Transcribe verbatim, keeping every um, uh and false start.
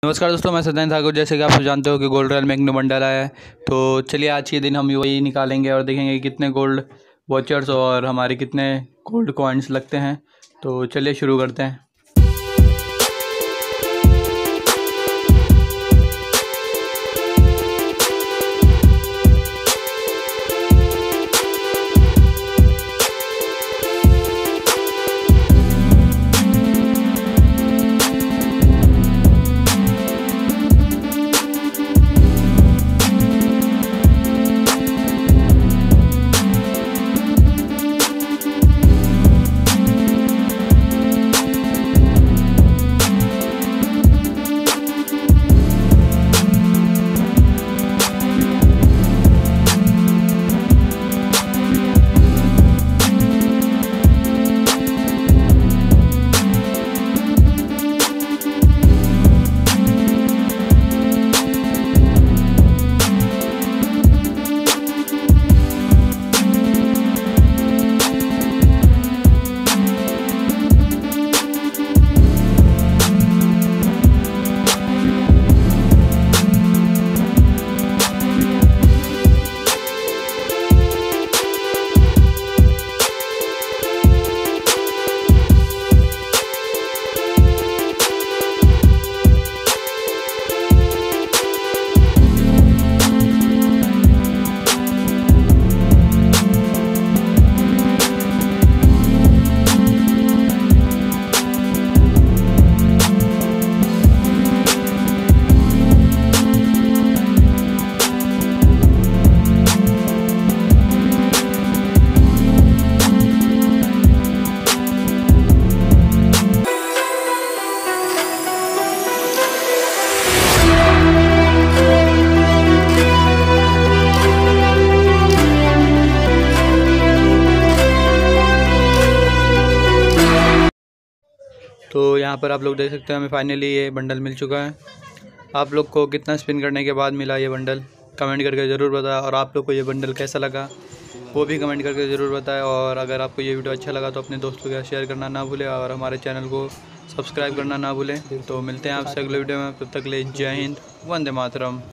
नमस्कार दोस्तों, मैं सत्यन ठाकुर। जैसे कि आप सब जानते हो कि गोल्ड रॉयल में एक न्यू बंडल आया है, तो चलिए आज के दिन हम वही निकालेंगे और देखेंगे कि कितने गोल्ड वॉचर्स और हमारे कितने गोल्ड कॉइन्स लगते हैं। तो चलिए शुरू करते हैं। तो यहाँ पर आप लोग देख सकते हैं हमें फाइनली ये बंडल मिल चुका है। आप लोग को कितना स्पिन करने के बाद मिला ये बंडल कमेंट करके ज़रूर बताएं, और आप लोग को ये बंडल कैसा लगा वो भी कमेंट करके ज़रूर बताएं। और अगर आपको ये वीडियो अच्छा लगा तो अपने दोस्तों के साथ शेयर करना ना भूलें और हमारे चैनल को सब्सक्राइब करना ना भूलें। तो मिलते हैं आपसे अगले वीडियो में, तब तक के लिए जय हिंद, वंदे मातरम।